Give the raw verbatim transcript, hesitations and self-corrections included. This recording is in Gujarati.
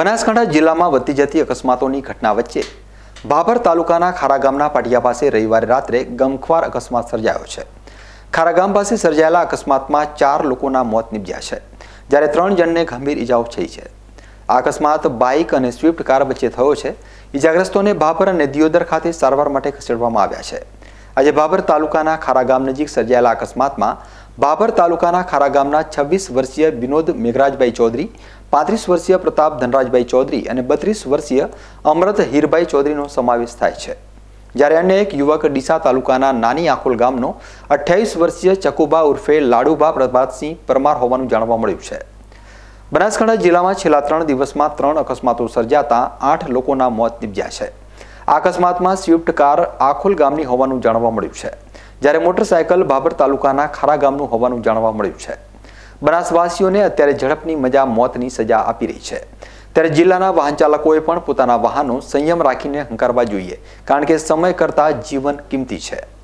બનાસકાંઠા જિલ્લામાં વધતી જતી અકસ્માતોની ઘટના વચ્ચે ભાભર તાલુકાના ખારા ગામના પાટિયા પાસે રવિવારે રાત્રે ગમખ્વાર અકસ્માત સર્જાયો છે। ખારા ગામ પાસે સર્જાયેલા અકસ્માતમાં ચાર લોકોના મોત નીપજ્યા છે, જ્યારે ત્રણ જણને ગંભીર ઈજાઓ થઈ છે। આ અકસ્માત બાઇક અને સ્વિફ્ટ કાર વચ્ચે થયો છે। ઈજાગ્રસ્તોને ભાભર અને દિયોદર ખાતે સારવાર માટે ખસેડવામાં આવ્યા છે। આજે ભાભર તાલુકાના ખારા ગામ નજીક સર્જાયેલા અકસ્માતમાં ભાભર તાલુકાના ખારા ગામના છવ્વીસ વર્ષીય વિનોદ મેઘરાજભાઈ ચૌધરી, પાંત્રીસ વર્ષીય પ્રતાપ ધનરાજભાઈ ચૌધરી અને બત્રીસ વર્ષીય અમૃત હીરભાઈ ચૌધરીનો સમાવેશ થાય છે, જ્યારે અન્ય એક યુવક ડીસા તાલુકાના નાની આખોલ ગામનો અઠ્યાવીસ વર્ષીય ચકુબા ઉર્ફે લાડુબા પ્રભાતસિંહ પરમાર હોવાનું જાણવા મળ્યું છે। બનાસકાંઠા જિલ્લામાં છેલ્લા ત્રણ દિવસમાં ત્રણ અકસ્માતો સર્જાતા આઠ લોકોના મોત નીપજ્યા છે। આ અકસ્માતમાં સ્વિફ્ટ કાર આખોલ ગામની હોવાનું જાણવા મળ્યું છે, જ્યારે મોટરસાયકલ ભાભર તાલુકાના ખારા ગામનું હોવાનું જાણવા મળ્યું છે। બનાસવાસીઓને અત્યારે ઝડપની મજા મોતની સજા આપી રહી છે, ત્યારે જિલ્લાના વાહન ચાલકોએ પણ પોતાના વાહનો સંયમ રાખીને હંકારવા જોઈએ, કારણ કે સમય કરતાં જીવન કિંમતી છે।